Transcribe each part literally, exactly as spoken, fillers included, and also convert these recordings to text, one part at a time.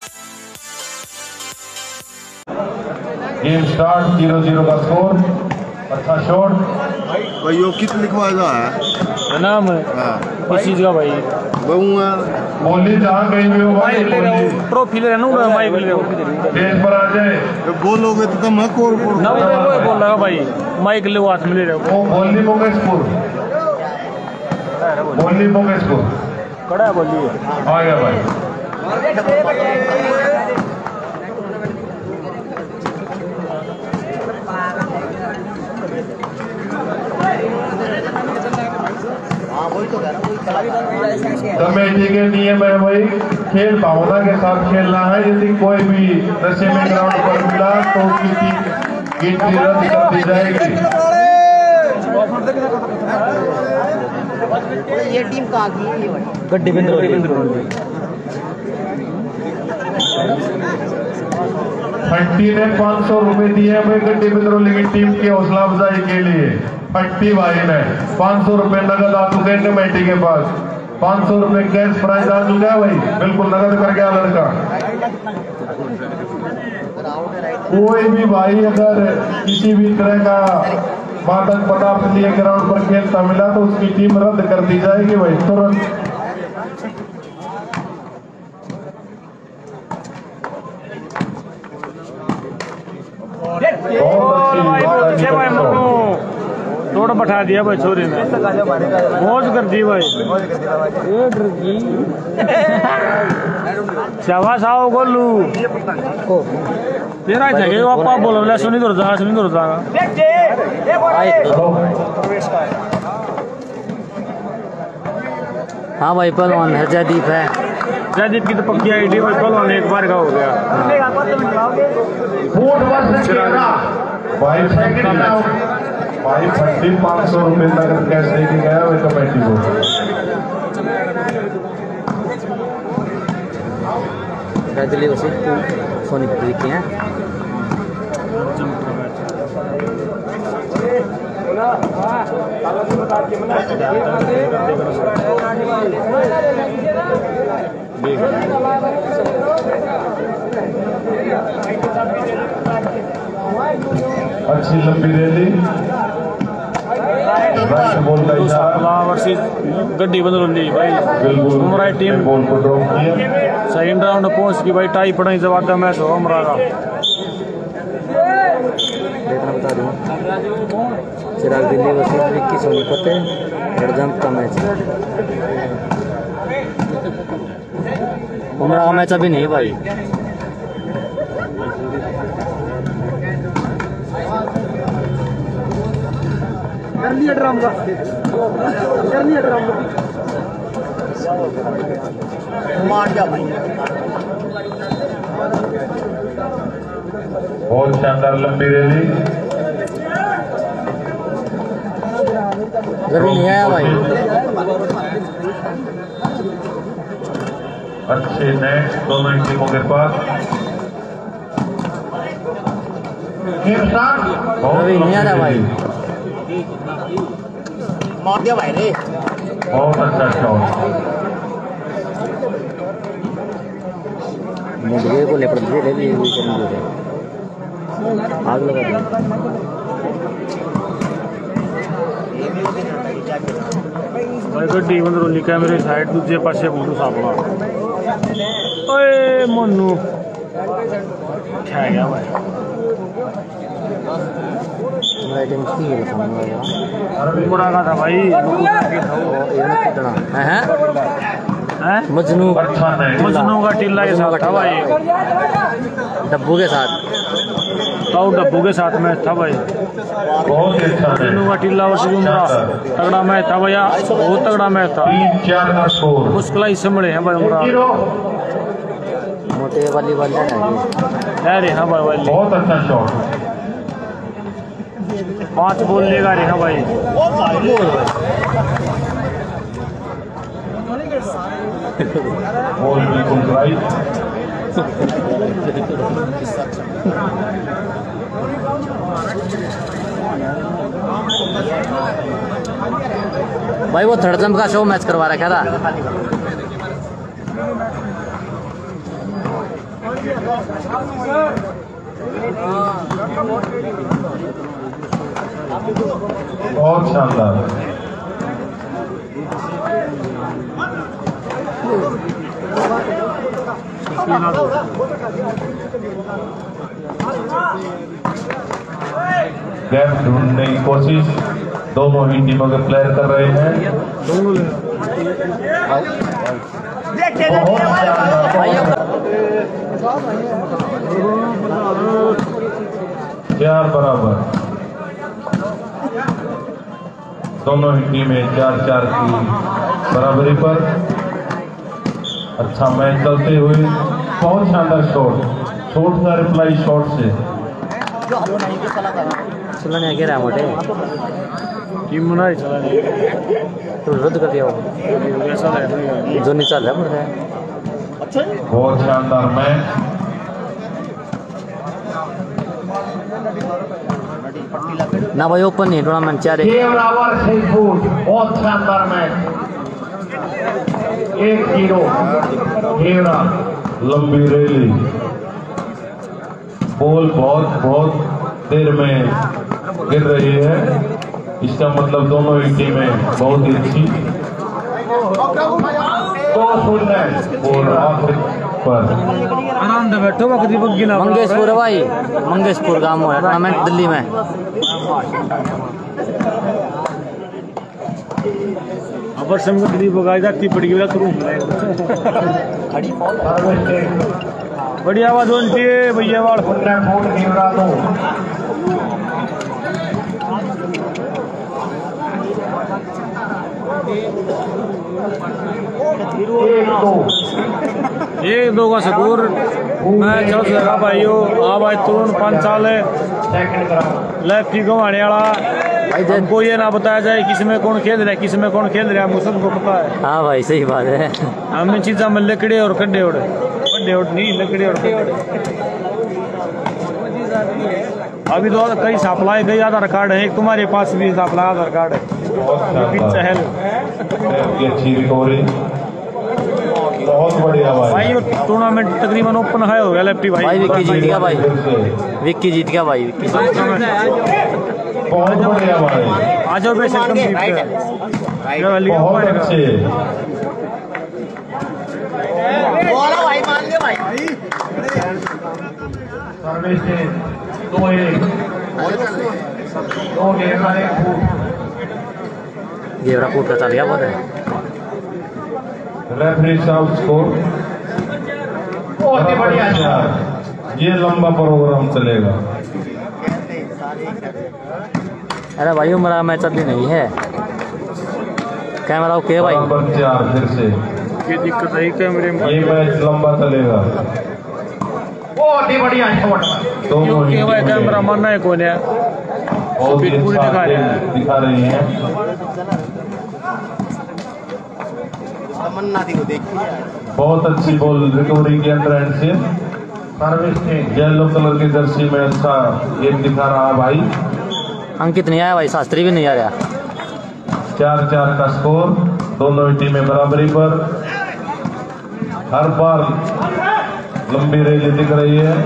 Game start, zero zero का score. अच्छा shot भाई। यो कित लिखवाएगा है नाम है इस चीज का भाई। बहु है बोली जहाँ गई हुई हो भाई, ट्रॉफी ले रहा हूँ माइक ले स्टेज पर आ जाए। बोलोगे तो कम है कोर कोर ना वो बोल रहा है भाई माइक ले हाथ में ले रहे हो। वो बोली मोगेशपुर, बोली मोगेशपुर कड़ा बोली आ गया भाई। कमेटी के नियम है भाई, खेल भावना के साथ खेलना है। यदि कोई भी नशे में ग्राउंड पर मिला तो उसकी गिनती रद्द कर दी जाएगी। ये टीम कहाँ की है? गड्डी फट्टी ने पाँच सौ रुपए दिए हमें गड्डी बिंद्रोली की टीम की हौसला अफजाई के लिए। फट्टी भाई ने पाँच सौ रुपए नगद आ चुके हैं कमेटी के पास। पाँच सौ रुपए कैश प्राइज आ चुका है भाई, बिल्कुल नगद कर गया लड़का। कोई भी भाई अगर किसी भी तरह का मादक पदार्थ लिए ग्राउंड पर खेलता मिला तो उसकी टीम रद्द कर दी जाएगी भाई तुरंत। थोड़ा बैठा दिया भाई छोरी ने, मौज कर दी भाई। शाबाश आओ गोलू तेरा जगह पापा बोलो ले सुनी तो जा सुनी तो जागा। हाँ भाई पहलवान है जयदीप है। जयदीप की तो पक्की आईडी भाई, पहलवान एक बार का हो गया। भाई भाई फट्टी पाँच सौ रुपए नगद कैश दे के गया वही कमेटी को। दिल्ली उसी सोनीपत की हैं। अच्छी लंबी रैली, बॉल का इशारा वर्सेस गड्डी बंदरोली भाई। उमरा टीम बॉल को ड्रॉप किया। सेकंड राउंड पहुंच गई भाई, टाई पढ़ाई जवाब मैच हो उमरा का। देखना बता दूँ Chirag Delhi versus Vicky Sonipat red jump का मैच। उमरा का मैच अभी नहीं भाई। कर लिया ड्राम का, कर लिया ड्राम का मार दिया भाई। बहुत शानदार लंबी रैली, जरूर नहीं आया भाई। अच्छे नेट दोनों टीमों के पास। अभी नहीं आ रहा भाई, मार दिया भाई रे। बहुत अच्छा शॉट। मुझे को ले पड़ती है ले ले आग लगा दिया। भाई गड्डी बंदरोली कैमरे साइड दूजे पासे मोनू सापड़ा। ओए मोनू क्या गया भाई। बड़ा का था भाई मजनू मजनू का टिल्ला के साथ था भाई, डब्बू के साथ तो डब्बू के साथ मैच था भाई। बहुत अच्छा मजनू का टिल्ला वर्सेस उमरा तगड़ा मैच था भैया, बहुत तगड़ा मैच था। तीन चार का स्कोर। मुश्किल ही संभले हैं भाई उमरा मोटे वाली वाली है रे। हाँ भाई वाली बहुत अच्छा शॉट। पांच बॉल लेगा रे। हाँ भाई बॉल बिल्कुल राइट। भाई वो थर्ड जंप का शो मैच करवा रखा था। बहुत शानदार। गैप ढूंढने की कोशिश दोनों ही टीमों के प्लेयर कर रहे हैं। बहुत शानदार। चार बराबर, दोनों ही टीमें चार चार की बराबरी पर। अच्छा मैच चलते हुए, बहुत शानदार शॉट, शॉट का रिप्लाई शॉट से। चला नहीं आगे रहा मोटे टीम बना चला नहीं तो रद्द कर दिया वो ऐसा है जो नहीं चल रहा पड़ रहा है। बहुत शानदार मैच। ना भाई ओपन नहीं टूर्नामेंट चार एक बराबर छह फुट, बहुत शानदार मैच। एक जीरो घेरा, लंबी रैली, बॉल बहुत बहुत देर में गिर रही है। इसका मतलब दोनों ही टीमें बहुत ही अच्छी तो शून्य और आखिर पर आराम से बैठो बकरी बग्गी ना मंगेशपुर है भाई, मंगेशपुर गाँव है टूर्नामेंट दिल्ली में। अबर से हमको दिल्ली बगाई जाती पड़ी गई करूँ बड़ी आवाज होती है भैया वाल एक दो का सकूर मैं चल सका भाइयों। हाँ भाई तुरंत पाँच साल है लेफ्टी घुमाने वाला। हमको ये ना बताया जाए किस में कौन खेल रहा है, किस में कौन खेल रहा है, हमको सबको पता है। हाँ भाई सही बात है। हमें चीज़ा में लकड़े और कड्डे उड़े कड्डे उड़ नहीं लकड़े और कड्डे। अभी तो कई सप्लाई कई आधार कार्ड है, एक तुम्हारे पास भी सप्लाई आधार कार्ड है। चहल अच्छी रिकवरी, बहुत बढ़िया भाई टूर्नामेंट तकरीबन ओपन है हो गया लेफ्टी भाई। भाई विक्की जीत गया भाई, विक्की जीत गया भाई, विक्की बहुत बढ़िया भाई। आ जाओ वैसे कंप्लीट बहुत अच्छे सर्विस दो एक दो घेरा एक फुट। घेरा फूट का चल गया बहुत है। रेफरी साउथ स्कोर बहुत ही बढ़िया। ये लंबा प्रोग्राम चलेगा। अरे भाई मेरा मैच अभी नहीं है, कैमरा ओके भाई। बराबर चार फिर से ये दिक्कत है कैमरे में। ये मैच लंबा चलेगा। बहुत ही बढ़िया दोनों ही भाई कैमरा मानना है कौन है बहुत ही पूरी अच्छा दिखा रहे हैं। दिखा रही हैं। बहुत अच्छी बॉल रिकवरी के अंदर एंड से सर्विस येलो कलर की जर्सी में अच्छा गेम दिखा रहा भाई। अंकित नहीं आया भाई, शास्त्री भी नहीं आ रहा। चार चार का स्कोर, दोनों ही टीमें बराबरी पर। हर बार लंबी रैली दिख रही है।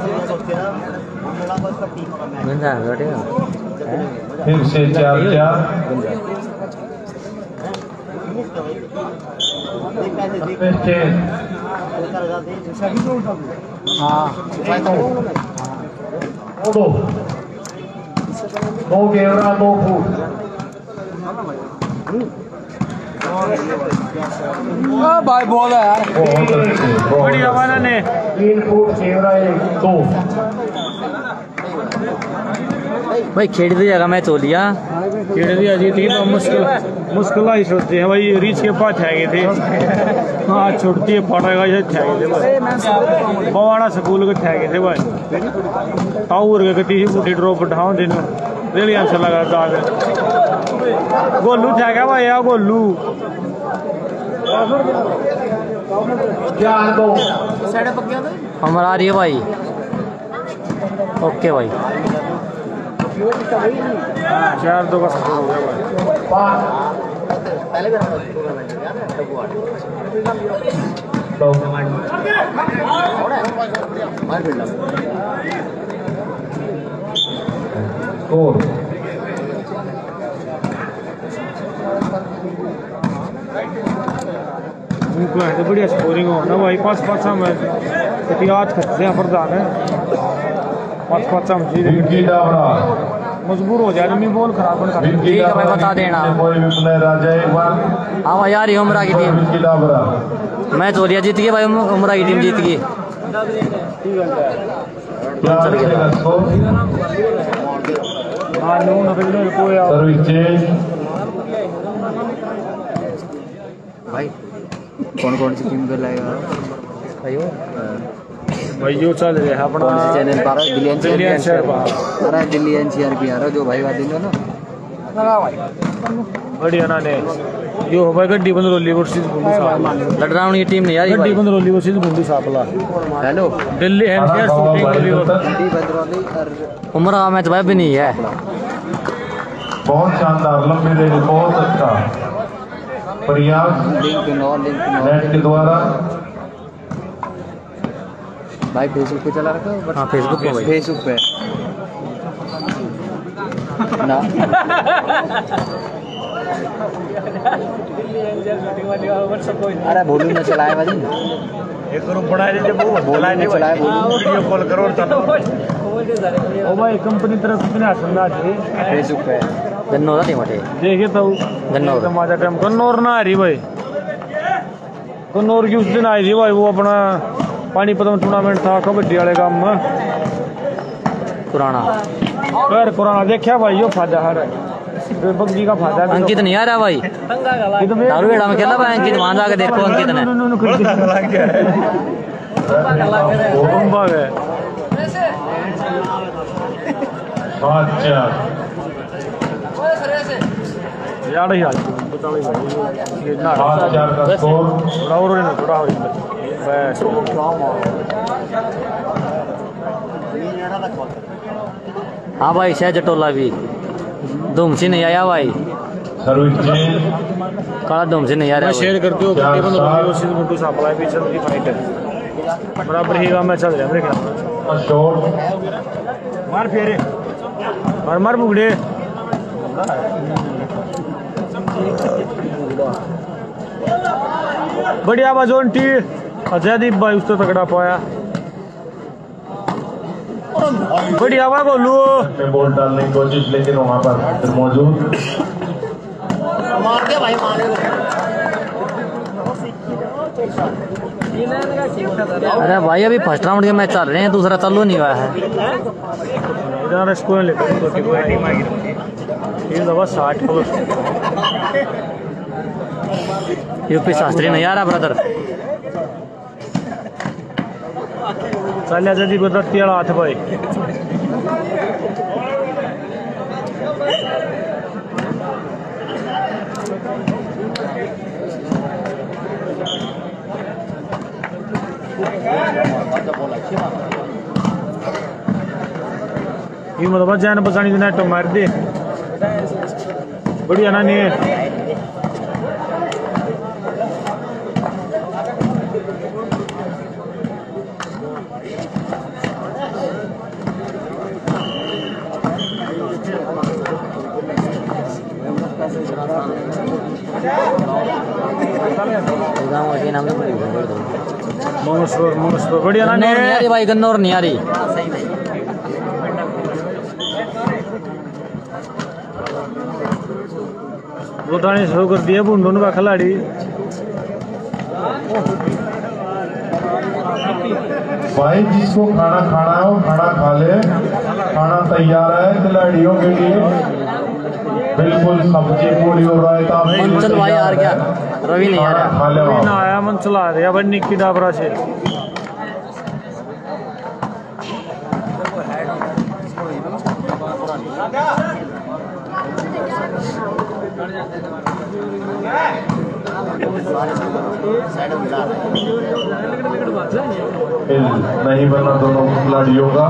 फिर से चार चार दो दो घेरा दो फुट। भाई बोल है यार बहुत अच्छे बढ़िया वाला ने तीन फुट घेरा एक दो। भाई खेड़ दी जगह मैच हो लिया, खेड़ दिया जी थी तो मुश्किल मुश्किल ही सोचते हैं भाई। रीच के पास छाए थे हाँ छुट्टी है पड़ेगा ये छाए थे बवाड़ा स्कूल के छाए थे भाई। टावर के कटी ही बूटी ड्रॉप उठाओ दिन रेली आंसर लगा दाग गोलू छा गया भाई यार गोलू चार दो हमारा आ रही है भाई। ओके भाई चार दो का स्कोर हो गया भाई। पाँच दो स्कोर उनको है तो बढ़िया स्कोरिंग हो ना भाई पाँच पाँच मैच एहतियात करते हैं प्रधान है पाँच पाँच विक्की डाबरा मजबूर हो जाए मैं बॉल खराब कर विक्की ठीक है भाई, डाबरा बता देना। कोई भी प्लेयर आ जाए एक बार हाँ भाई यार, ये उमरा की टीम विक्की डाबरा मैच हो लिया, जीत गई भाई, उम- उमरा की टीम जीत गई। क्या चलेगा स्कोर हाँ नो नकल कोई आओ सर्विस चेंज भाई कौन कौन सी टीम पे लाएगा भाई? वो भाई जो चल रहा है अपना कौन सी चैनल पर दिल्ली दिल्ली एनसीआर पर। अरे दिल्ली एनसीआर भी आ रहा जो भाई वादी लो ना। बढ़िया ना ने यो हो भाई गड्डी बंदरोली वर्सेस बुंदी सापला लड़ रहा हूँ ये टीम नहीं यार ये गड्डी भाई। Bandroli versus Bundi Sapla hello Delhi NCR shooting के लिए उमरा का मैच भाई भी नहीं है। बहुत शानदार लंबी देरी बहुत अच्छा प्रयास लिंक नो लिंक नेट के द्वारा भाई फेसबुक पे चला रखा है? हाँ फेसबुक पे भाई, फेसबुक पे ना। अरे बोलू में चलाए भाई, एक ग्रुप बना दे जब वो बोलू में चलाए बोलू वीडियो कॉल करो और चलो ओ भाई कंपनी तरफ से ना सुनना चाहिए फेसबुक पे गन्नो था मटे देखिए तो गन्नौर। समाचार टाइम कन्नौर ना आ रही भाई कन्नौर की उस दिन आई थी भाई वो अपना पानीपत में टूर्नामेंट था कबड्डी वाले काम में पुराना। खैर पुराना देखा भाई यो फायदा हर बग्गी का फायदा है अंकित नहीं आ रहा भाई, दारू बेड़ा में खेला भाई अंकित, वहां जाके देखो अंकित ने भाग है अच्छा यार ही हाल बता भाई ये ना पाँच चार का स्कोर थोड़ा और ना थोड़ा हो बस हाँ भाई शाह जटोला भी धूमसी नहीं आया भाई, सर्विस चेंज काला धूमसी नहीं आ रहा मैं शेयर करते हो चार बंद सात। वर्सेस गुड्डू सापला भी चल की फाइट है बराबर ही काम में चल रहा है मेरे ख्याल में शॉट मार फेरे मार मार बुगड़े बढ़िया आवाज ऑन टी अजयदीप भाई उस तो तगड़ा पाया बढ़िया आवाज बोलू में बॉल डालने की कोशिश लेकिन वहां पर मौजूद अरे भाई अभी फर्स्ट राउंड के मैच चल रहे हैं, दूसरा चालू नहीं हुआ है। इधर स्कोर लेकर तो ये दवा साठ यूपी शास्त्री नहीं आ रहा ब्रदर। चल जल्दी बता तेरा हाथ भाई ये मतलब जान बचानी तो नेट मार दे बढ़िया ना नहीं मोनस्पर मोनस्पर बढ़िया ना गन्नौर नहीं आ रही भाई, गन्नौर नहीं आ रही। लुटाने शुरू कर दिया बुंडून का खिलाड़ी भाई जिसको खाना खाना है वो खाना खा ले, खाना तैयार है खिलाड़ियों के लिए बिल्कुल सब्जी पूरी हो रहा है। मंचल भाई यार क्या रवि नहीं आ रहा, खा ले ना वहाँ। आया मन चला दिया भाई निक्की डाबरा से नहीं बना दोनों खिलाड़ियों का।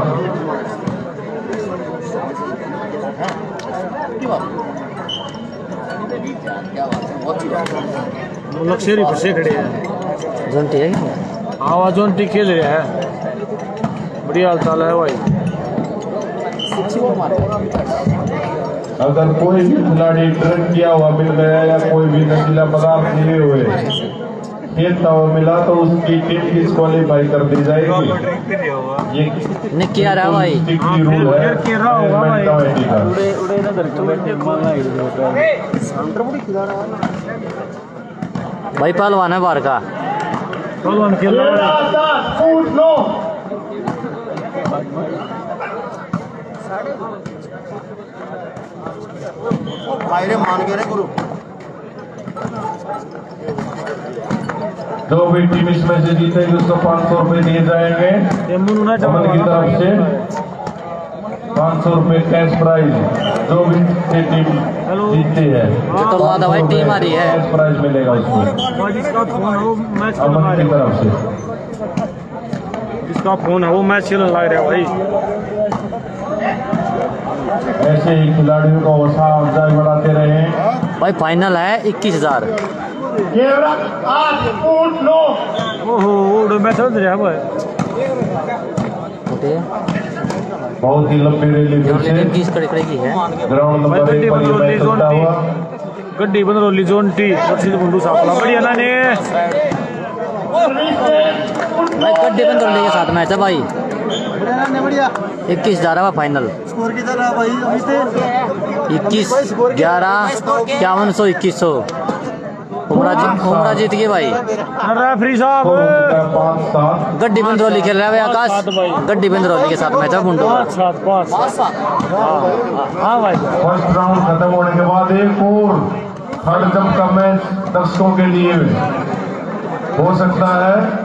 लक्ष्य फंसे खड़े हैं जोंटी है क्या? आवाज जोंटी खेल रहे हैं बढ़िया हाल चाल है भाई। अगर कोई भी खिलाड़ी ड्रिंक किया हुआ मिल गया या कोई भी नशीला पदार्थ लिए हुए खेलता हुआ मिला तो उसकी टीम डिस्क्वालीफाई कर दी जाएगी। ये ने किया रहा भाई। स्ट्रिक्टली रूल है गवर्नमेंट कमेटी का। भाई पहलवान है बाहर का। पहलवान खेल रहा है। बाहर मान के रे गुरु जो भी टीम इसमें से जीतेगी उसको पाँच सौ रुपए दिए जाएंगे अमन की तरफ से। पाँच सौ रुपए कैश प्राइज जो भी टीम जीतती है तो लादा भाई टीम आ रही है। कैश प्राइज मिलेगा उसको जिसका फोन है वो मैच अमन की तरफ से। जिसका फोन है वो मैच खेलने लग रहा है भाई। ऐसे ही खिलाड़ियों को हौसला अफजाई बढ़ाते रहे। भाई फाइनल है इक्कीस हजार। ओहो मैच चल रहा है भाई। ओके बहुत ही लंबी रैली फिर से किस कड़े की है। ग्राउंड नंबर एक पर ये मैच चलता हुआ। गड्डी बंदरोली जोन टी मुंडू सापला बढ़िया ना ने भाई गड्डी बंदरोली के साथ मैच है भाई। इक्कीस हजार फाइनल। स्कोर किधर है भाई अभी से इक्कीस ग्यारह इक्यावन सौ इक्कीस सौ उमरा जीत उमरा जीत गए भाई। रेफरी साहब पाँच सात गड्डी बंदरोली खेल रहा है आकाश। गड्डी बंदरोली के साथ मैच है मुंडू का। सात पाँच हाँ भाई। फर्स्ट राउंड खत्म होने के बाद एक और थर्ड जंप का मैच दर्शकों के लिए हो सकता है।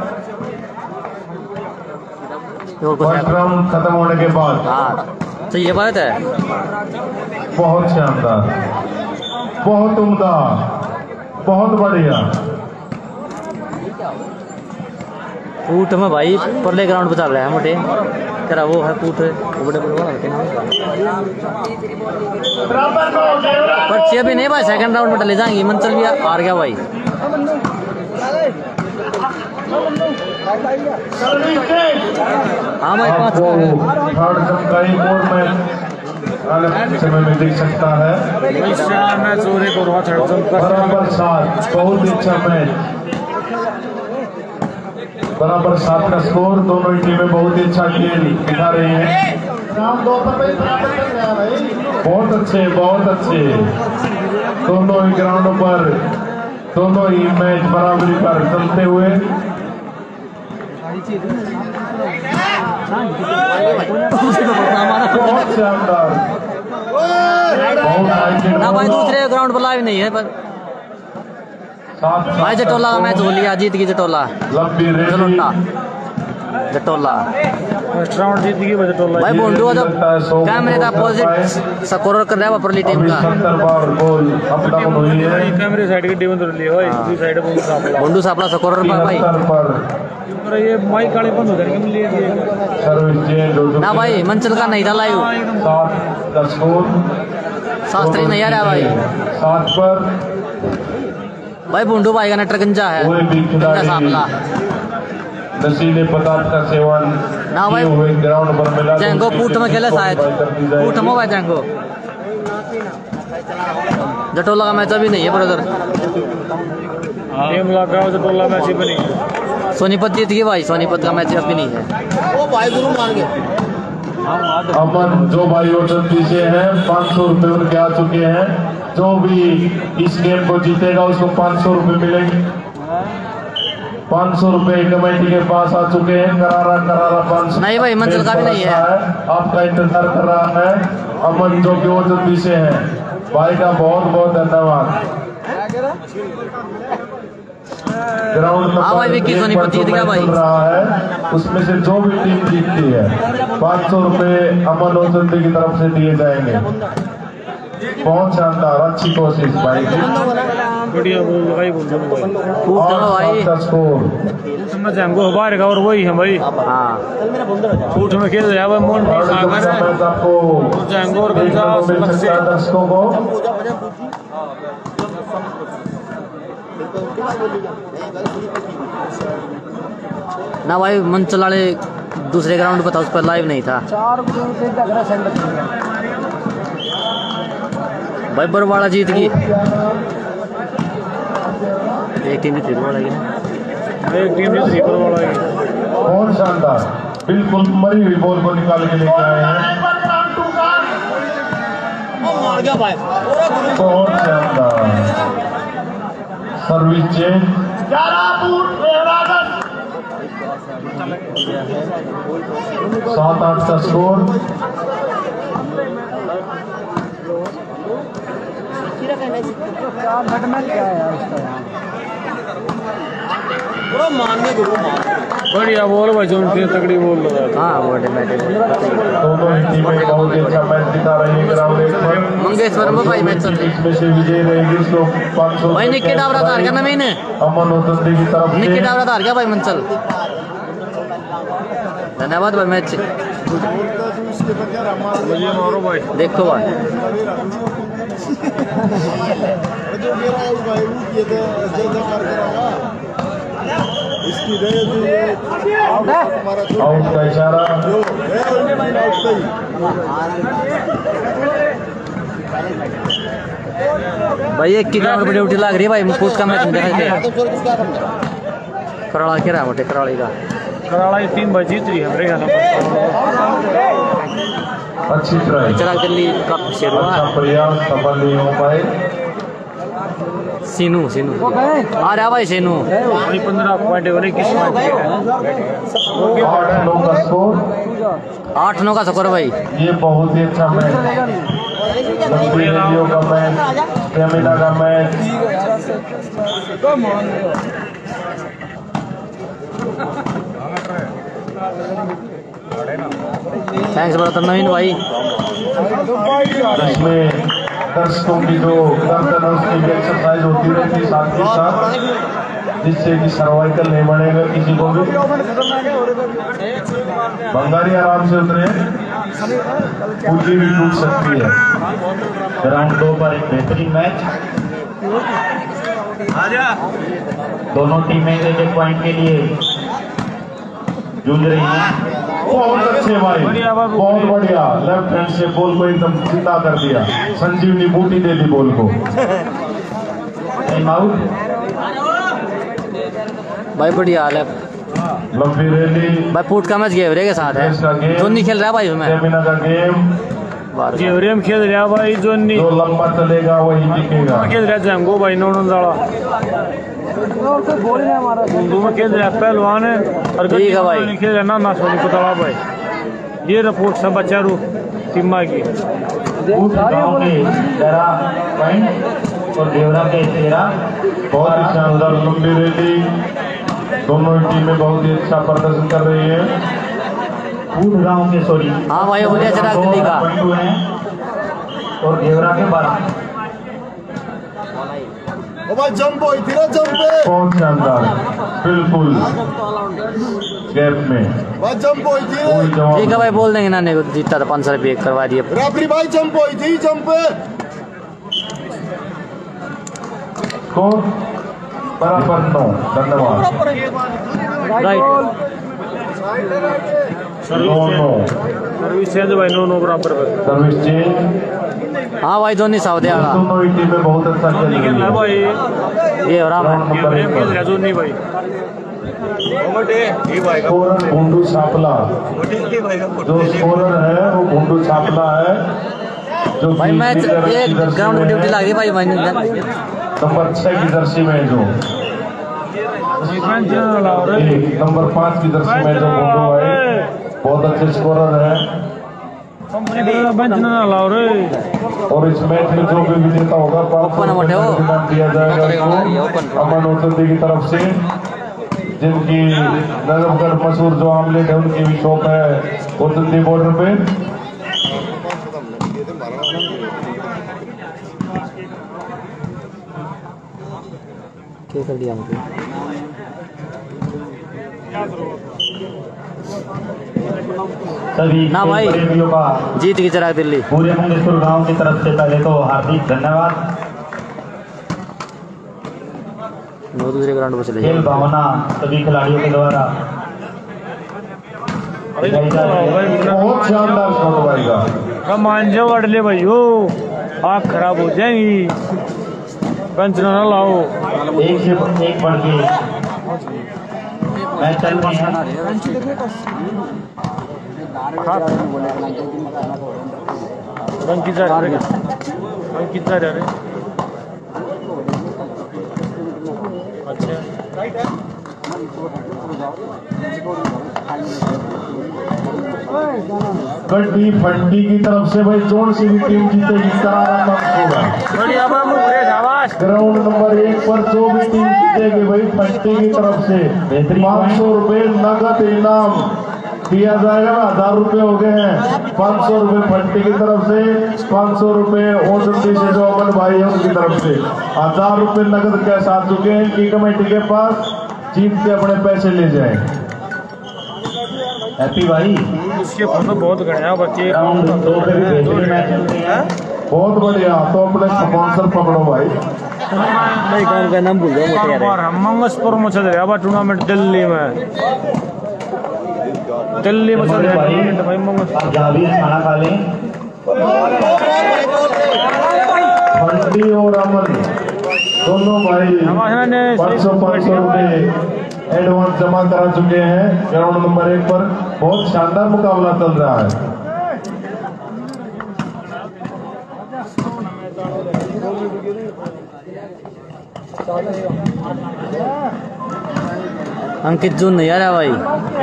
फर्स्ट राउंड खत्म होने के बाद हाँ तो ये बात है। बहुत शानदार, बहुत उम्दा, बहुत बढ़िया। कूट में भाई परले ग्राउंड पे चल रहा है मोटे तेरा वो है कूट वो बड़े बड़े पर्ची अभी नहीं भाई। सेकंड राउंड में ले जाएंगे। मंचल भी हार गया भाई। हाँ भाई पाँच थर्ड जंप का एक और मैच आने समय में देख सकता है। मैच हो रहे बराबर सात, बहुत ही अच्छा मैच। बराबर सात का स्कोर। दोनों ही टीमें बहुत ही अच्छा खेल दिखा रही हैं। बहुत अच्छे बहुत अच्छे दोनों ही ग्राउंडों पर दोनों ही मैच बराबरी पर चलते हुए। बहुत शानदार, बहुत ना भाई दूसरे ग्राउंड पर लाइव नहीं है पर भाई जटोला का मैच हो लिया। जीत गई जटोला। लंबी रैली जलोटा जटोला राउंड जीत गई जटोला भाई। बोंडू का तो कैमरे का अपोजिट स्कोर कर रहा है परली टीम का। सत्तर बार गोल अप डाउन हुई है। कैमरे साइड की टीम तो ली भाई दूसरी साइड बोंडू सापला बोंडू सापला स्कोर पर भाई। पर ये माइक काले बंद हो जाएंगे लिए सर्विस चेंज हो ना भाई मंचल का नहीं था लाइव। सात का स्कोर। शास्त्री नहीं आ रहा भाई। सात पर भाई बुंडू भाई का नटर गंजा है। कोई भी गंजा खिलाड़ी सापला नशीले पदार्थ का सेवन ना भाई। किए हुए ग्राउंड पर मिला तो जैंगो उसकी पूट में खेले शायद। qualify कर दी जाएगी। पूट में भाई जैंगो। जटोला का मैच अभी नहीं है ब्रदर। टीम लगा जटोला मैच ही बनी है। सोनीपत जीत गई भाई। सोनीपत का मैच अभी नहीं है। ओ भाई गुरु मान गए। अमन जो भाई वोटर पीछे हैं पाँच सौ रुपये उनके आ चुके हैं। जो भी इस गेम को जीतेगा उसको पाँच सौ रुपये मिलेंगे। पाँच सौ रुपये कमेटी के पास आ चुके हैं। करारा करारा पाँच नहीं भाई मंचल का भी नहीं है। आपका इंतजार कर रहा है अमन जो कि वोटर पीछे है। भाई का बहुत बहुत धन्यवाद। ग्राउंड हाँ भाई विक्की सोनीपत जीत गया भाई। रहा है उसमें से जो भी टीम जीतती है पाँच सौ रुपये अमन ओचंदी की तरफ से दिए जाएंगे। बहुत शानदार, अच्छी कोशिश भाई की। बढ़िया बोल भाई बोल भाई। और भाई सात का स्कोर। मैं हमको बाहर का और वही है भाई। हाँ फूट में खेल रहा है मोहन और दूसरा मैच आपको जैंगो और देखने को मिल सकता है दर्शकों को। ना भाई मंचल वाले दूसरे ग्राउंड पर था, उस पर लाइव नहीं था भाई। बरवाड़ा जीत गई, एक टीम थी बरवाड़ा की, एक टीम थी बरवाड़ा की। बहुत शानदार, बिल्कुल मरी हुई बॉल को निकाल के लेके आए हैं। बहुत शानदार सर्विस चेंज। सात आठ का स्कोर। बढ़िया बॉल भाई, जो उनकी तगड़ी बॉल लगा। हाँ वो ऑटोमेटिक दोनों ही टीमें बहुत ही अच्छा मैच दिखा रही है ग्राउंड पर। मंगेश्वर में भाई मैच चल रही है इसमें से विजय रहेगी इसको पाँच सौ भाई। निक्की डाबरा धार क्या नवीन अमन उतंदी की तरफ निक्की से डाबरा धार क्या भाई मंचल। धन्यवाद भाई मैच भाई देखो भाई। आउट का इशारा। भाई एक की ग्राउंड पर ड्यूटी लग रही है भाई, पूछ का मैच देखा कराड़ा के रहा मोटे कराड़ी का कराड़ा ही तीन बार जीत रही है मेरे ख्याल में। अच्छी ट्राई, चला दिल्ली का शेर अच्छा प्रयास, सफल नहीं हो पाए। सीनू सीनू आ रहा भाई सीनू भाई पंद्रह पॉइंट वाले किस आठ नौ का स्कोर। आठ नौ का स्कोर भाई। ये बहुत ही अच्छा मैच, लंबी रैलियों का मैच, स्टेमिना का मैच। थैंक्स बड़ा नवीन भाई। इसमें दर्शकों की जो गर्दन है उसकी भी एक्सरसाइज होती रहती है साथ के साथ, जिससे कि सर्वाइकल नहीं बढ़ेगा किसी को भी। बंगाली आराम से उतरे, पूंजी भी टूट सकती है। राउंड दो पर एक बेहतरीन मैच, दोनों टीमें एक एक पॉइंट के लिए जूझ रही हैं। बहुत अच्छे भाई, बहुत बढ़िया। लेफ्ट हैंड से बॉल को एकदम सीधा कर दिया, संजीवनी बूटी दे दी बॉल को। टाइम आउट भाई बढ़िया हाल है लंबी रैली, भाई। पूट का मैच गेवरे के साथ है, जोनी खेल रहा है भाई उसमें। स्टेमिना का गेम, गेवरे में खेल रहा भाई जोनी, जो लंबा चलेगा वही जीतेगा। खेल रहा जंगो भाई नौन दाड़ा बंदू में खेल रहा पहलवान है और ठीक है भाई। खेल रहा ना ना सोनी पुतला भाई। ये रिपोर्ट सब बच्चा रू टीमा की गांव के तेरह पॉइंट और देवरा के तेरह। बहुत ही शानदार लंबी रैली, दोनों ही टीमें बहुत ही अच्छा प्रदर्शन कर रही है। फूड गांव के सॉरी हाँ भाई हो गया चिराग दिल्ली का। पॉइंट हुए हैं और देवरा के बारह। जंप हुई थी ना, जंप बहुत शानदार, बिल्कुल गैप में जंप हुई थी। कोई जवाब ठीक है भाई बोल देंगे नाने को जीता था पाँच सौ रुपये करवा दिए। रेफरी भाई जंप हुई थी, जंप स्कोर बराबर नौ। धन्यवाद। राइट नौ नौ सर्विस चेंज भाई नौ नौ बराबर पर। Service change. हाँ भाई जोनी साउदी आगा दोनों ही टीमें बहुत अच्छा खेल रही खेल रहा है। भाई ये हो रहा राउंड नंबर एक खेल पर रहा जोनी भाई। स्कोरर भूंडू छापला, जो स्कोरर है वो भूंडू छापला है, जो भाई मैच ये ग्राउंड में ड्यूटी लग रही भाई। नंबर छह की जर्सी में जो एक नंबर पाँच की जर्सी में जो भूंडू है, बहुत अच्छे स्कोरर है। बेंच ना लाओ रे। और इस मैच में जो भी विजेता होगा पाँच सौ रुपये का इनाम दिया जाएगा इसको अमन उतंदी की तरफ से, जिनकी नजफगढ़ मशहूर जो आमलेट है उनकी भी शॉप है उतंदी बॉर्डर पे। क्या कर दिया मुझे सभी ना भाई। प्रेमियों का जीत की चिराग दिल्ली। पूरे मंगेशपुर गांव की तरफ से पहले तो हार्दिक धन्यवाद। वो दूसरे ग्राउंड पर चले खेल जाओ। भावना सभी खिलाड़ियों के द्वारा दिखाई जा रही है। बहुत शानदार शॉट भाई का। कम मान जाओ अड़ले भाई हो, आँख खराब हो जाएंगी, पंच ना लाओ। एक से एक बढ़ के मैच चल रही है। रंग कितना जा रहे रंग कितना जा रहे अच्छा गड्डी फंडी की तरफ से भाई जोन से भी टीम जीतेगी चार अंक होगा। बढ़िया बाबू रे शाबाश। ग्राउंड नंबर एक पर जो भी टीम जीतेगी भाई फंडी की तरफ से पाँच सौ रुपए नगद इनाम दिया जाएगा। हजार रुपए हो गए हैं, पाँच सौ रुपए फंडी की तरफ से, पाँच सौ रुपए ओजंती से जो अमन भाई है उनकी तरफ से हजार रुपए नगद कैश आ चुके हैं इनकी कमेटी के पास। जीत के अपने पैसे ले जाए। हैप्पी भाई उसके फोटो बहुत गढ़िया बच्चे। राउंड दो पे भी बेहतरीन मैच चल रही है। बहुत बढ़िया, तो अपने स्पॉन्सर पकड़ो भाई। भाई काम का नाम भूल गया मोटे यार। और हम मंगसपुर में चल रहा है टूर्नामेंट दिल्ली में, दिल्ली में चल रहा है टूर्नामेंट भाई मंगसपुर। आप जहाँ भी खाना खा लें। फंडी और अमन दोनों भाई पाँच सौ पाँच सौ रुपए एडवांस जमा करा चुके हैं। ग्राउंड नंबर एक पर बहुत शानदार मुकाबला चल रहा है। अंकित जो नहीं आ रहा भाई,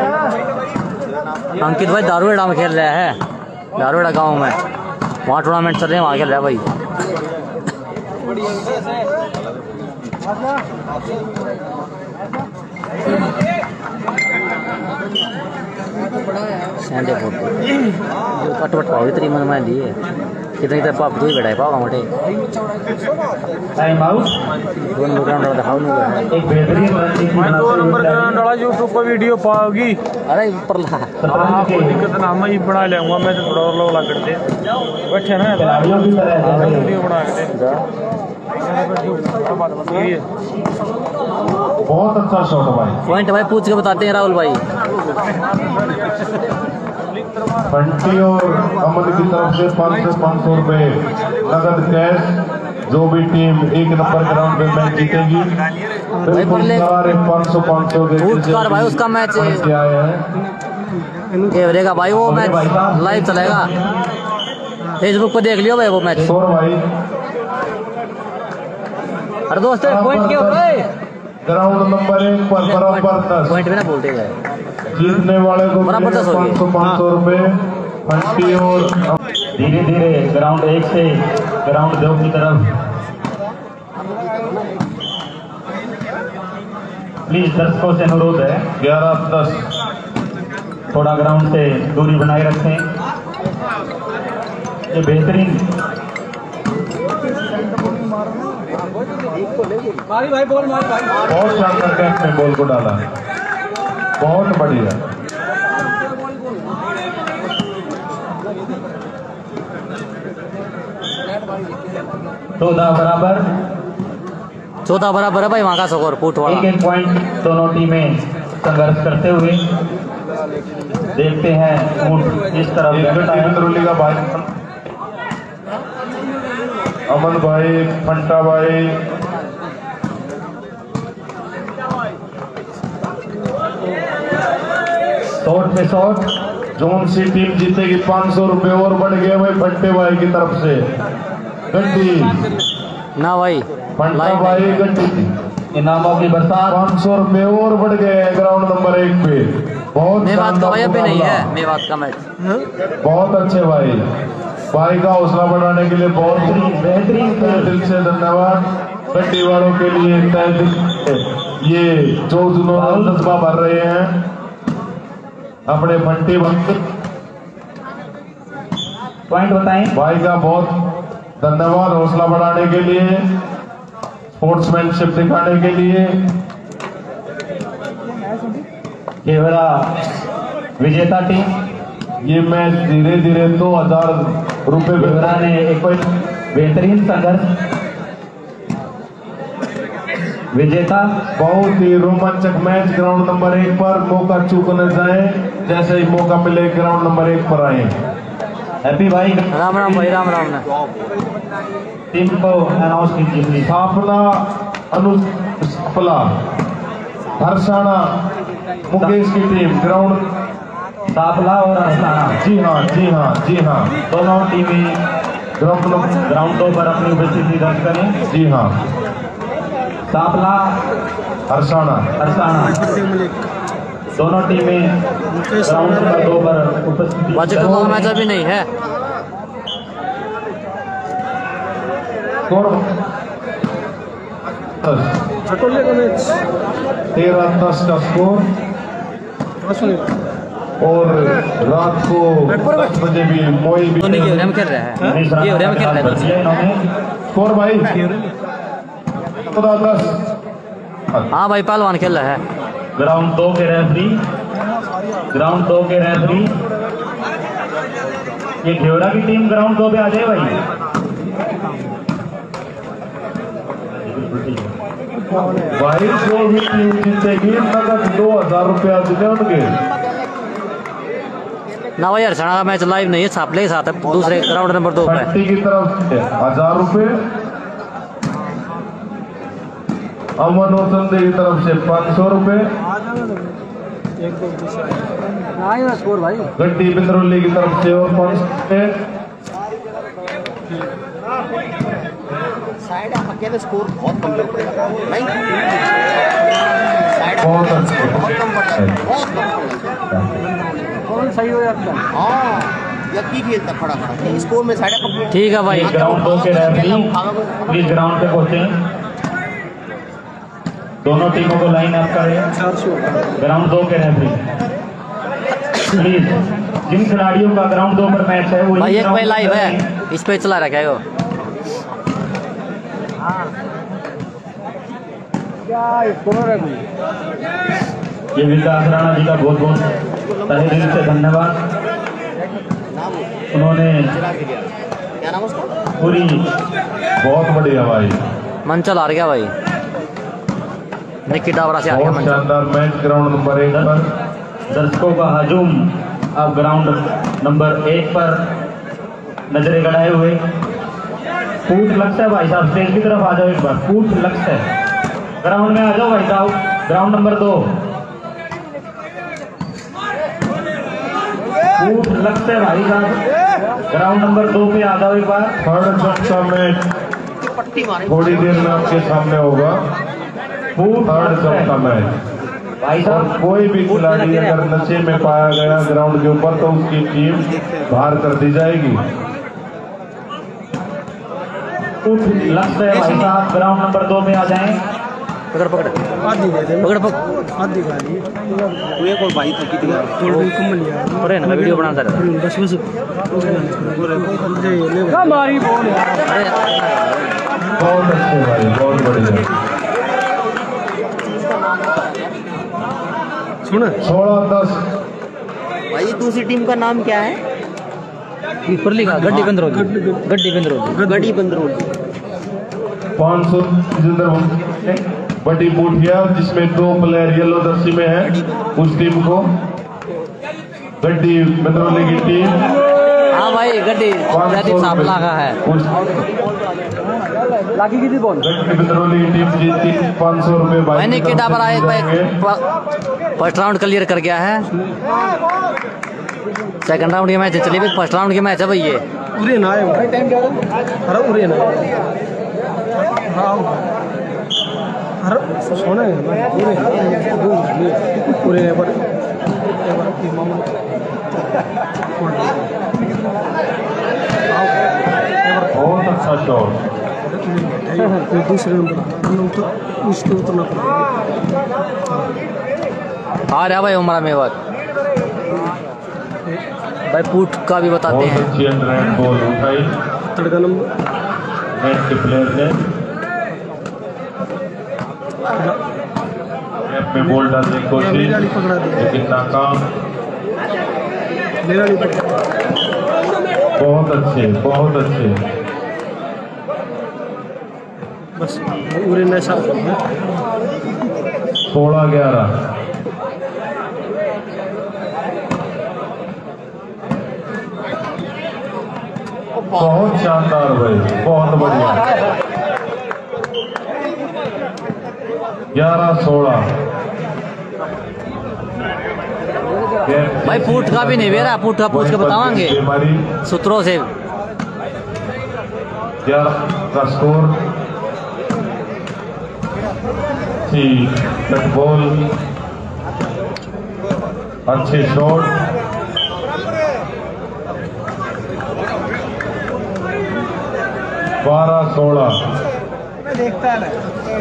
अंकित भाई दारूहेड़ा में खेल रहा है, दारूहेड़ा गांव में, वहाँ टूर्नामेंट चल रहे हैं, वहाँ खेल रहा है भाई। सेंडे फोटो जो कटवट पाओ इतनी मन में लिए कितनी तरह पाप दो ही बैठा है पाओ मोटे टाइम आउट। दोनों ग्राउंड दिखाओ नहीं। एक बेहतरीन रणनीति मैं दो बनाते नंबर हुए ग्राउंड वाला यूट्यूब पर वीडियो पाओगी। अरे ऊपर ला शतरंज कोई के दिक्कत ना, मैं ही बना लेऊंगा। मैं तो थोड़ा और लोग लग करते बैठे ना खिलाड़ियों की तरह जैसे वीडियो बना के बहुत अच्छा शॉट भाई। पॉइंट भाई पूछ के बताते हैं राहुल भाई। फंटी और अमन की तरफ से पाँच सौ पाँच सौ रुपए नगद कैश। जो भी टीम एक नंबर ग्राउंड में मैच जीतेगी बिल्कुल सारे पाँच सौ पाँच सौ भूतकाल भाई उसका मैच के आए हैं। एवरेगा भाई, वो मैच लाइव चलेगा, फेसबुक पर देख लियो भाई वो मैच। और भाई अरे दोस्त पॉइंट क्या होता है? ग्राउंड नंबर एक पर बराबर दस पॉइंट भी ना बोलते गए। जीतने वाले को बराबर दस हो गए। पाँच सौ पाँच सौ रुपए फंटी और धीरे धीरे ग्राउंड एक से ग्राउंड दो की तरफ प्लीज दर्शकों से अनुरोध है ग्यारह दस थोड़ा ग्राउंड से दूरी बनाए रखें। ये बेहतरीन बहुत शानदार कैच में बॉल को डाला, बहुत बढ़िया। चौदह बराबर, चौथा बराबर है भाई वहाँ का स्कोर फुट वाला। एक एक पॉइंट दोनों टीमें संघर्ष करते हुए देखते हैं ऊंट इस तरफ बैठता है। मित्रोली का भाई अमन भाई, फंटा भाई, शॉट पे शॉट। जोन सी टीम जीतेगी पाँच सौ रुपए और बढ़ गए भाई फंटे भाई की तरफ से। गड्डी ना भाई फंटा भाई गड्डी इनामों की बरसात। पाँच सौ रुपए और बढ़ गए हैं ग्राउंड नंबर एक पे। बहुत मेवात का भाई अभी नहीं मुकाबला। है, मेवात का मैच। बहुत अच्छे भाई, भाई का हौसला बढ़ाने के लिए बहुत बेहतरीन तहे दिल से धन्यवाद। गड्डी वालों के लिए तहे दिल से ये जो जुनून जज्बा भर रहे हैं अपने फंटी वक्त। पॉइंट बताएं। भाई का बहुत धन्यवाद हौसला बढ़ाने के लिए, स्पोर्ट्समैनशिप दिखाने के लिए। केवरा विजेता टीम ये मैच धीरे धीरे दो हजार रुपए केवरा ने एक बेहतरीन संघर्ष विजेता। बहुत ही रोमांचक मैच ग्राउंड नंबर एक पर, मौका चूक न जाए, जैसे ही मौका मिले ग्राउंड नंबर एक पर आए। हैप्पी भाई, राम राम भाई, राम राम ना। टीम को अनाउंस कीजिए प्लीज। स्थापना अनु सफला हरसाना मुकेश की टीम ग्राउंड सापला और हरसाना, जी हाँ जी हाँ जी हाँ दोनों टीमें ग्राउंड नंबर ग्राउंड दो पर अपनी उपस्थिति दर्ज करें। जी हाँ सापला हरसाना हरसाना दोनों टीमें ग्राउंड नंबर दो पर उपस्थिति। बच्चों का मैच अभी नहीं है। स्कोर दस तेरह दस का स्कोर। और रात को दस बजे भी मोई भी धोनी के ओरिया में खेल रहा है, ये ओरिया में खेल रहा है इन्होंने स्कोर भाई चौदह दस। हाँ भाई, पहलवान खेल रहा है। ग्राउंड दो के रेफरी ग्राउंड दो के रेफरी ये घेवड़ा की टीम ग्राउंड दो पे आ जाए भाई। भाई जो भी टीम जीतेगी नगद दो हजार रुपया देने उनके। ना भाई, हरसाना का मैच लाइव नहीं है, सापले के साथ है दूसरे ग्राउंड नंबर दो पे। पट्टी की तरफ से हजार रुपए, अमन और संजय की तरफ से पाँच सौ रुपए, गड्डी बिंद्रोली की तरफ से और पाँच सौ रुपए। साइड अकेले स्कोर बहुत कम पड़ेगा, नहीं बहुत अच्छे बहुत कम पड़ता है, बहुत कम सही हो जाता है। हाँ, यकी खेलता खड़ा खड़ा स्कोर में साइड कम। ठीक है भाई। ग्राउंड दो के रेफरी प्लीज ग्राउंड पे पहुंचे। दोनों टीमों को लाइन अप करें। ग्राउंड दो के रेफरी प्लीज, जिन खिलाड़ियों का ग्राउंड दो पर मैच है वो भाई एक भाई लाइव है, इस पे चला रखा है वो। ये विकास राणा जी का बहुत बहुत तहे दिल से धन्यवाद। उन्होंने क्या नाम उसका? पूरी बहुत बढ़िया भाई, मंचल हार गया भाई, निकी डाबरा से हार गया बहुत मंचल। शानदार मैच ग्राउंड नंबर एक पर। दर्शकों का हजूम अब ग्राउंड नंबर एक पर नजरें गड़ाए हुए। फूट लक्ष्य है भाई साहब, स्टेज की तरफ आ जाओ एक बार। फूट लक्ष्य है, ग्राउंड में आ जाओ भाई साहब। ग्राउंड नंबर दो फूट लक्ष्य है भाई साहब, ग्राउंड नंबर दो पे आ जाओ एक बार। थर्ड जब का मैच पट्टी मारे थोड़ी देर में आपके सामने होगा। फूट थर्ड लक्ष्य जब है का मैच, भाई और साहब। कोई भी खिलाड़ी अगर नशे में पाया गया ग्राउंड के ऊपर तो उसकी टीम बाहर कर दी जाएगी। फूट लक्ष्य है भाई साहब, ग्राउंड नंबर दो पे आ जाएं। पकड़ पकड़ पकड़ पकड़ कोई भाई थकी थी अरे ना वीडियो बना रहा था। अरे बहुत अच्छे भाई, बहुत बढ़िया। सोलह दस। भाई दूसरी टीम का नाम क्या है? ऊपर लिखा गड्डी बंद रोड, गड्डी बंद रोड, गड़ी बंद रोड। पाँच सौ बड़ी मुठिया जिसमें दो प्लेयर येलो जर्सी में है, उस टीम को गड्डी बिंद्रोली की टीम हाँ भाई, गड्डी प्रदीप सापला का है। उस लागी की थी बॉल, गड्डी बिंद्रोली की टीम जीती पाँच सौ रुपए। भाई मैंने के डाबर आए फर्स्ट राउंड क्लियर कर गया है। सेकंड राउंड के मैच चलिए भाई, फर्स्ट राउंड के मैच है भाई ये। उरे ना है टाइम क्या अरे उरे ना अरे सोना है पूरे पूरे पर बहुत अच्छा शॉट। दूसरे नंबर उसके उतरना आ रहा भाई उमरा मेवात भाई, पूट का भी बताते बहुत हैं। अच्छी अंडरहैंड बॉल उठाई तड़का नंबर नेट के प्लेयर ने नेट में बॉल डालने की कोशिश लेकिन नाकाम। बहुत अच्छे, बहुत अच्छे। बस पूरे नशा सोलह ग्यारह। बहुत शानदार भाई, बहुत बढ़िया। ग्यारह सोलह। भाई फूट का भी नहीं बेरा, फूट का पूछ के बतावांगे सूत्रों से। ग्यारह का स्कोर। ठीक कट बॉल, अच्छे शॉट। बारह सोलह। देखता है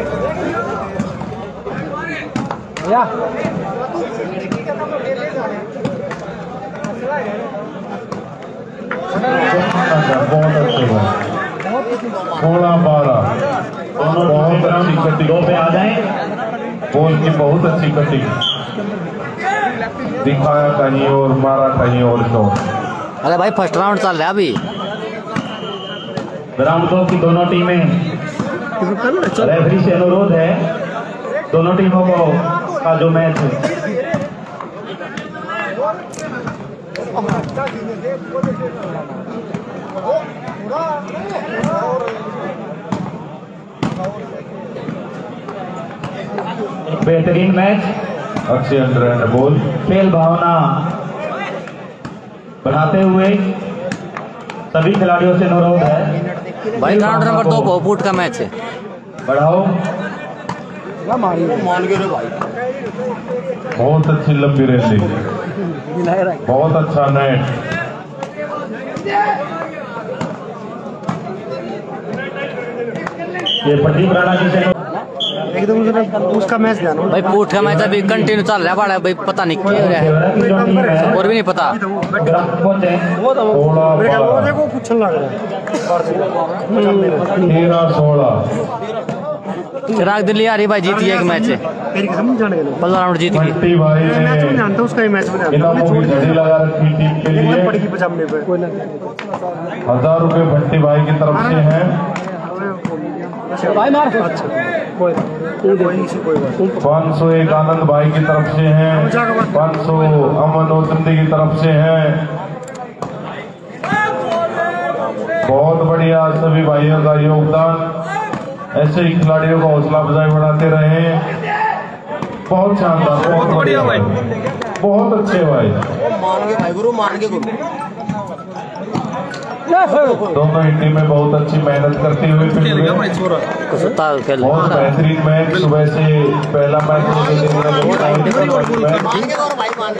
बहुत अच्छे भाई। सोलह बारह। बहुत अच्छी कटिंग। दो पे आ जाए। बॉल की बहुत अच्छी कटिंग, दिखाया कहीं और मारा कहीं और शॉट। अरे भाई फर्स्ट राउंड चल रहा है अभी। ग्राउंड दो की दोनों टीमें, रेफरी से अनुरोध है दोनों टीमों को का जो मैच है एक बेहतरीन मैच, अच्छी अंडर एंड बॉल। खेल भावना बढ़ाते हुए सभी खिलाड़ियों से अनुरोध है भाई राउंड नंबर दो को फूट का मैच है। बढ़ाओ। मान गए रे भाई। बहुत अच्छी लंबी रैली, बहुत अच्छा नेट। ये प्रदीप राणा जी से एकदम उसका मैच ध्यान भाई फूट का मैच अभी कंटिन्यू चल रहा है बड़ा भाई, पता नहीं क्या हो रहा है और भी नहीं पता। देखो कुछ लग रहा है। तेरह सोलह। चिराग दिल्ली आ रही भाई, जीती एक मैच है, पंद्रह राउंड जीत गई। बंटी भाई ने जानता उसका ही मैच में इनामों की घड़ी लगा रखी टीम के लिए। पड़ेगी पचानवे पे कोई ना हजार रुपए भट्टी भाई की तरफ से हैं। भाई मार। अच्छा कोई कोई बात। पाँच सौ एक आनंद भाई की तरफ से हैं, पाँच सौ अमन ओतंदी की तरफ से हैं। बहुत बढ़िया सभी भाइयों का योगदान, ऐसे ही खिलाड़ियों का हौसला अफजाई बढ़ाते रहे। बहुत शानदार, बहुत बढ़िया भाई, बहुत अच्छे भाई। मान के भाई गुरु, मान के गुरु। दोनों ही टीमें बहुत अच्छी मेहनत करती हुई फिर बहुत बेहतरीन मैच। सुबह से पहला मैच मान के गुरु भाई, मान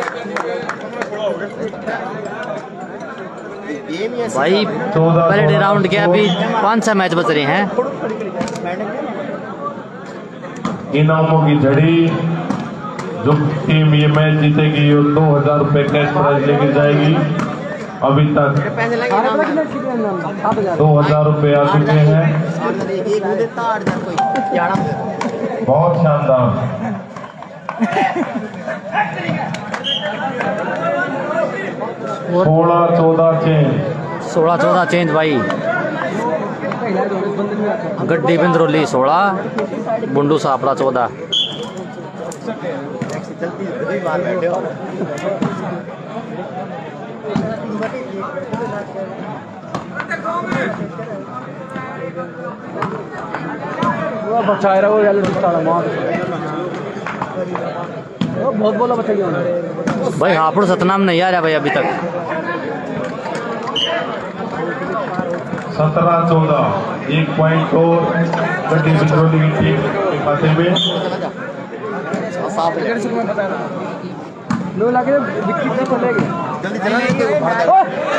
के भाई पहले राउंड के अभी पांच छह मैच बच रहे हैं। इनामों की झड़ी, जो टीम ये मैच जीतेगी वो दो हजार रुपए कैश प्राइज लेके जाएगी। अभी तक दो हजार रुपए आ चुके हैं। बहुत शानदार। सोलह चौदह चेंज। सोलह चौदह चेंज भाई। गड्डी बिंद्रोली सोलह, बुंडू सापड़ा चौदह। बचाए रहो यार, बहुत बोला बचाइए भाई हापुड़ सतनाम नहीं आ रहा भाई अभी तक। सत्रह चौदह, एक पॉइंट और गड्डी बिंद्रोली की टीम के खाते में। जल्दी चला।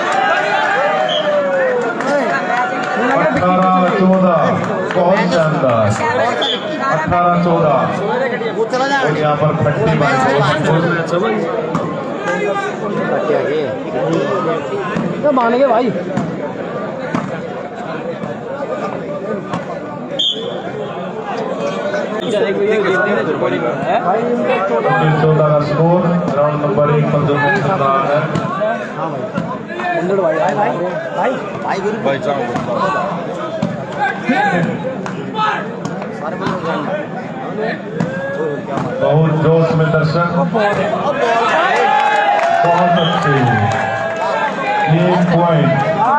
अठारह चौदह, बहुत शानदार। अठारह चौदह वो चला जा। और यहाँ पर फट्टी मान गए भाई। चौदह का स्कोर राउंड नंबर एक पर जो मैच चल रहा है। भाई भाई भाई भाई गुरु भाई बहुत जोश में दर्शक, बहुत अच्छे एक पॉइंट।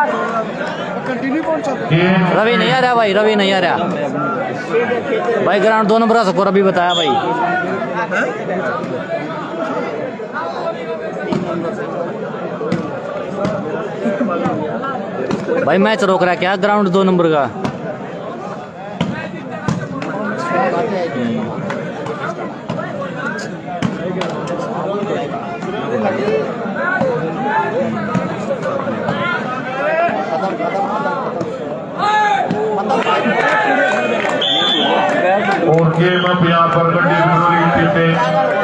रवि नहीं आ रहा भाई, रवि नहीं आ रहा भाई। ग्राउंड दो नंबर का स्कोर अभी बताया भाई। भाई मैच रोक रहा है क्या ग्राउंड दो नंबर का? और गेम अब यहाँ पर गड्डी टीम में